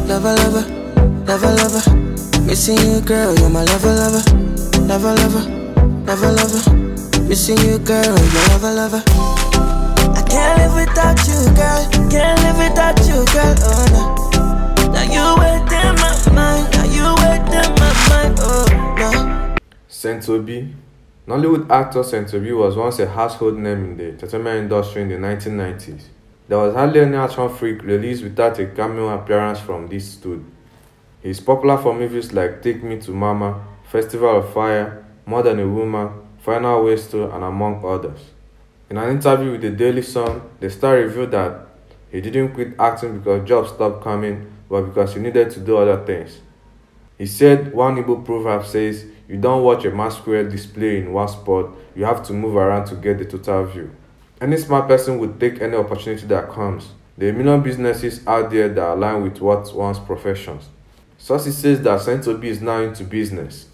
lover, lover, lover, lover. Missing you, girl, you're my lover, lover, lover, lover, lover, lover. Missing you, girl, you're my lover, lover. I can't live without you, girl. Can't live without you, girl. Oh no. Now you within my mind. Now you within my mind. Oh no. Saint Obi. Nollywood actor Saint Obi was once a household name in the entertainment industry in the 1990s. There was hardly any action freak released without a cameo appearance from this stud. He is popular for movies like Take Me to Mama, Festival of Fire, More Than a Woman, Final Waster, and among others. In an interview with the Daily Sun, the star revealed that he didn't quit acting because jobs stopped coming, but because he needed to do other things. He said one Igbo proverb says, "You don't watch a masquerade display in one spot, you have to move around to get the total view." Any smart person would take any opportunity that comes. There are a million businesses out there that align with what one's professions. Sources says that Saint Obi is now into business.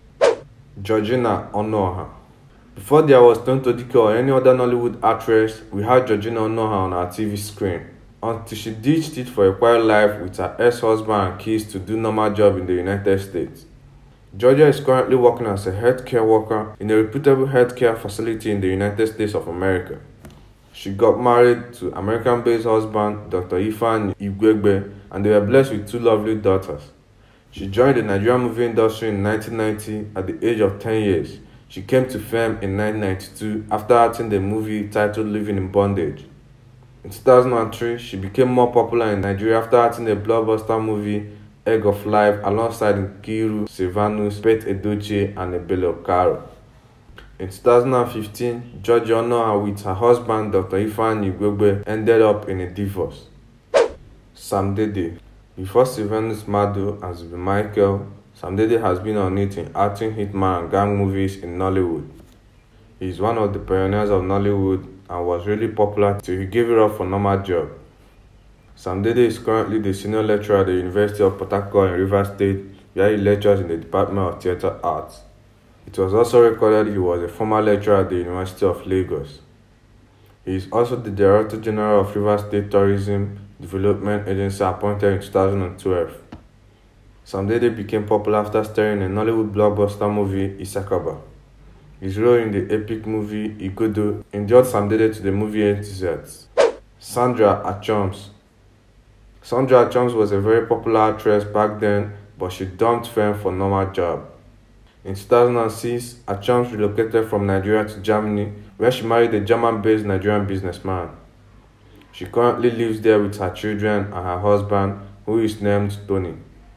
Georgina Onoha. Before there was Tonto Dike or any other Nollywood actress, we had Georgina Onoha on our TV screen, until she ditched it for a quiet life with her ex-husband and kids to do normal job in the United States. Georgia is currently working as a healthcare worker in a reputable healthcare facility in the United States of America. She got married to American-based husband Dr. Ifeanyi Igwegbe, and they were blessed with 2 lovely daughters. She joined the Nigerian movie industry in 1990 at the age of 10 years. She came to fame in 1992 after acting the movie titled Living in Bondage. In 2003, she became more popular in Nigeria after acting the blockbuster movie Egg of Life alongside Nkiru, Sylvanus, Pete Edochie, and Ebele Okaro. In 2015, Georgia Onoha with her husband Dr. Ifeanyi Igwegbe ended up in a divorce. Sam Dede. Before Sylvanus Madu and Zubi Michael, Sam Dede has been on it in acting hitman and gang movies in Nollywood. He is one of the pioneers of Nollywood and was really popular till he gave it up for normal job. Sam Dede is currently the senior lecturer at the University of Port Harcourt in Rivers State, where he lectures in the Department of Theatre Arts. It was also recorded he was a former lecturer at the University of Lagos. He is also the Director General of Rivers State Tourism Development Agency appointed in 2012. Sam Dede became popular after starring in a Nollywood blockbuster movie Isakaba. His role in the epic movie Igodo endeared Sam Dede to the movie enthusiasts. Sandra Achoms. Sandra Achoms was a very popular actress back then, but she dumped fame for normal job. In 2006, Achoms relocated from Nigeria to Germany, where she married a German-based Nigerian businessman. She currently lives there with her children and her husband, who is named Tony.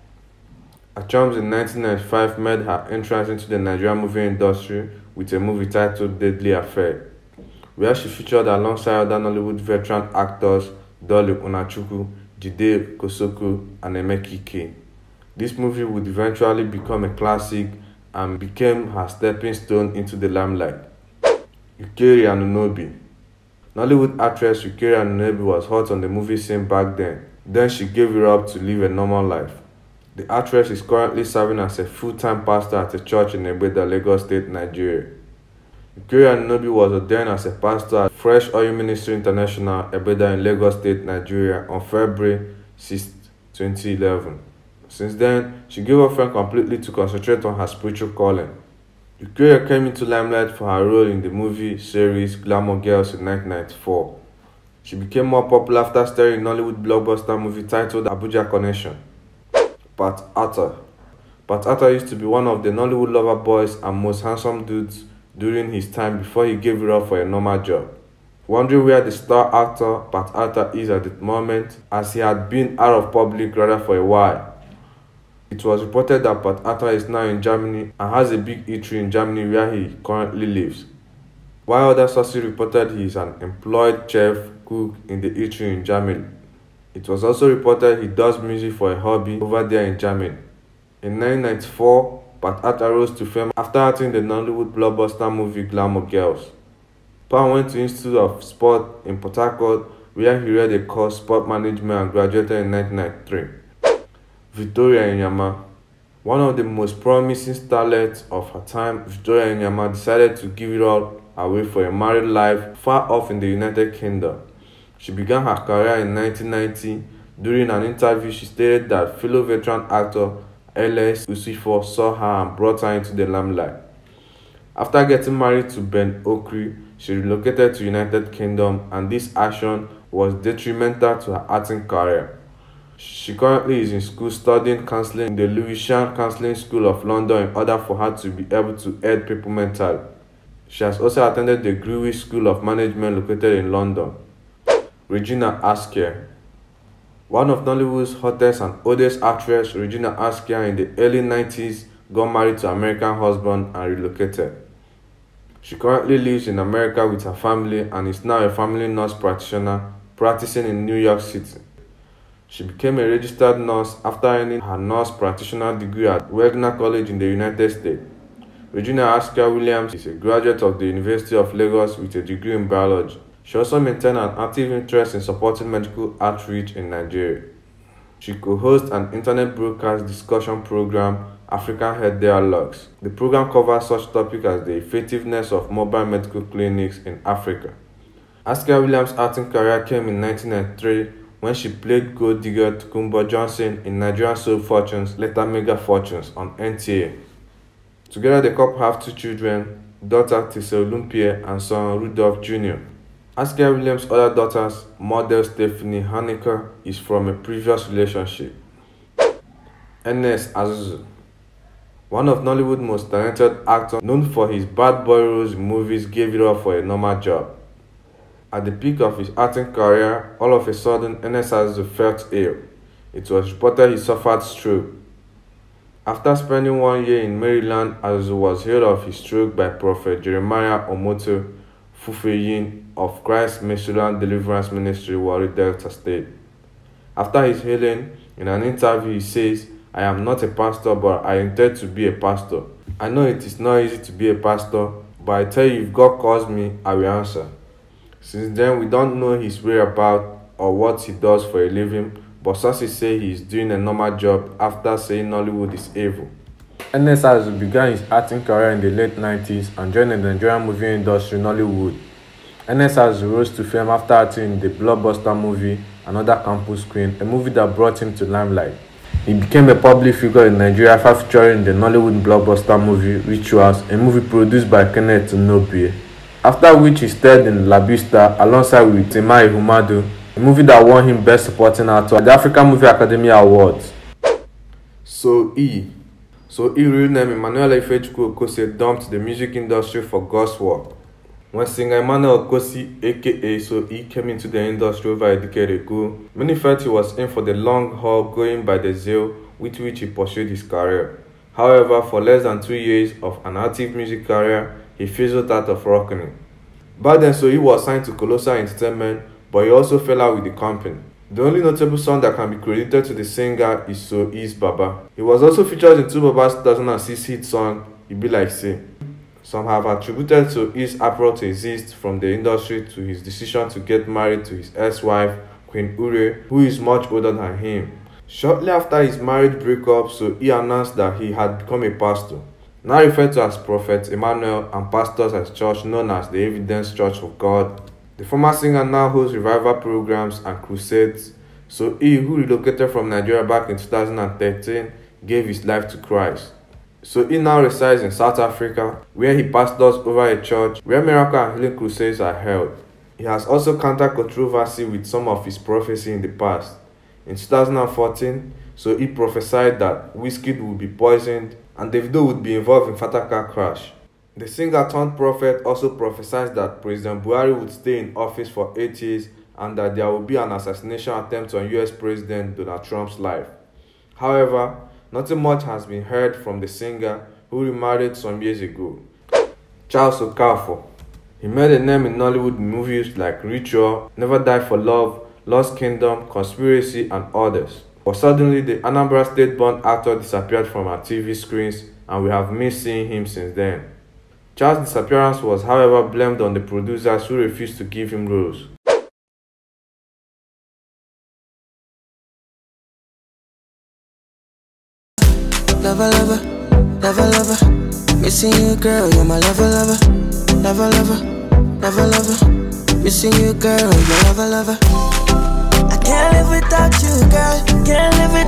Achoms in 1995 made her entrance into the Nigerian movie industry with a movie titled Deadly Affair, where she featured alongside other Nollywood veteran actors Dolly Onachukwu, Jide Kosoko, and Emeka. This movie would eventually become a classic and became her stepping stone into the limelight. Ukeri Anunobi. Nollywood actress Ukeri Anunobi was hot on the movie scene back then. Then she gave it up to live a normal life. The actress is currently serving as a full-time pastor at a church in Egbeda, Lagos State, Nigeria. Ukeri Anunobi was ordained as a pastor at Fresh Oil Ministry International, Egbeda in Lagos State, Nigeria on February 6, 2011. Since then, she gave up fame completely to concentrate on her spiritual calling. Ukeri came into limelight for her role in the movie series Glamour Girls in 1994. She became more popular after starring in Nollywood blockbuster movie titled Abuja Connection. Pat Atta. Pat Atta used to be one of the Nollywood lover boys and most handsome dudes during his time before he gave it up for a normal job. Wondering where the star actor Pat Atta is at the moment, as he had been out of public radar for a while. It was reported that Pat Atta is now in Germany and has a big eatery in Germany where he currently lives. While other sources reported he is an employed chef cook in the eatery in Germany. It was also reported he does music for a hobby over there in Germany. In 1994, Pat Atta rose to fame after acting in the Nollywood blockbuster movie Glamour Girls. Pat went to Institute of Sport in Port Harcourt, where he read a course sport management and graduated in 1993. Victoria Enyama. One of the most promising starlets of her time, Victoria Enyama decided to give it all away for a married life far off in the United Kingdom. She began her career in 1990 During an interview, she stated that fellow veteran actor L.S. Usifo saw her and brought her into the limelight. After getting married to Ben Okri, she relocated to United Kingdom, and this action was detrimental to her acting career. She currently is in school studying counseling in the Lewisham Counseling School of London in order for her to be able to aid people mentally. She has also attended the Greenwich School of Management located in London. Regina Askew. One of Nollywood's hottest and oldest actress, Regina Askew, in the early 90s got married to an American husband and relocated. She currently lives in America with her family and is now a family nurse practitioner practicing in New York City. She became a registered nurse after earning her nurse practitioner degree at Wagner College in the United States. Regina Askew Williams is a graduate of the University of Lagos with a degree in biology. She also maintained an active interest in supporting medical outreach in Nigeria. She co-hosts an internet broadcast discussion program, African Health Dialogues. The program covers such topics as the effectiveness of mobile medical clinics in Africa. Askew Williams' acting career came in 1993 when she played gold digger Tokunbo Johnson in Nigerian Soap Fortunes, later Mega Fortunes, on NTA. Together, the couple have two children, daughter Tisa Olympia and son Rudolph Jr. Askew Williams' other daughters, model Stephanie Haneke, is from a previous relationship. Ernest Azuzu. One of Nollywood's most talented actors, known for his bad boy roles in movies, gave it up for a normal job. At the peak of his acting career, all of a sudden, Ernest Azuzu felt ill. It was reported he suffered stroke. After spending 1 year in Maryland, Azuzu was healed of his stroke by Prophet Jeremiah Omoto Fufeyin of Christ Meshulam Deliverance Ministry, Warri Delta State. After his healing, in an interview, he says, "I am not a pastor, but I intend to be a pastor. I know it is not easy to be a pastor, but I tell you, if God calls me, I will answer." Since then, we don't know his whereabouts or what he does for a living, but sources say he is doing a normal job after saying Nollywood is evil. Ernest Azuzu began his acting career in the late 90s and joined the Nigerian movie industry, Nollywood. Ernest Azuzu rose to fame after acting in the blockbuster movie Another Campus Queen, a movie that brought him to limelight. He became a public figure in Nigeria after featuring the Nollywood blockbuster movie Rituals, a movie produced by Kenneth Nobie. After which he starred in La Vista alongside with Timaya Humadu, a movie that won him Best Supporting Actor at the African Movie Academy Awards. So-E, real name Emmanuel Ifechukwu Okosi, dumped the music industry for God's work. When singer Emmanuel Okosi, aka So-E, came into the industry over a decade ago, many felt he was in for the long haul, going by the zeal with which he pursued his career. However, for less than 2 years of an active music career, he fizzled out of reckoning. Back then, So-E was signed to Colossal Entertainment, but he also fell out with the company. The only notable song that can be credited to the singer is So-E's Baba. He was also featured in Two Baba's 2006 hit song, It Be Like Say. Some have attributed So-E's abrupt exit from the industry to his decision to get married to his ex-wife, Queen Ure, who is much older than him. Shortly after his marriage breakup, So-E announced that he had become a pastor, now referred to as Prophet Emmanuel, and pastors at church known as the Evidence Church of God. The former singer now hosts revival programs and crusades. So-E, who relocated from Nigeria back in 2013, gave his life to Christ. So-E now resides in South Africa, where he pastors over a church where miracle and healing crusades are held. He has also countered controversy with some of his prophecy in the past. In 2014, So-E prophesied that Wizkid would be poisoned and Davido would be involved in fatal car crash. The singer-turned-prophet also prophesied that President Buhari would stay in office for 8 years and that there will be an assassination attempt on US President Donald Trump's life. However, nothing much has been heard from the singer, who remarried some years ago. Charles Okafor. He made a name in Nollywood movies like Ritual, Never Die for Love, Lost Kingdom, Conspiracy, and others. But suddenly, the Anambra State-born actor disappeared from our TV screens, and we have missed seeing him since then. Charles' disappearance was, however, blamed on the producers who refused to give him roles. Lover, lover, lover, lover. Missing you, girl, you're my lover, lover. Lover, lover, lover, lover. Missing you, girl, you're my lover, lover. I can't live without you, girl. Can't live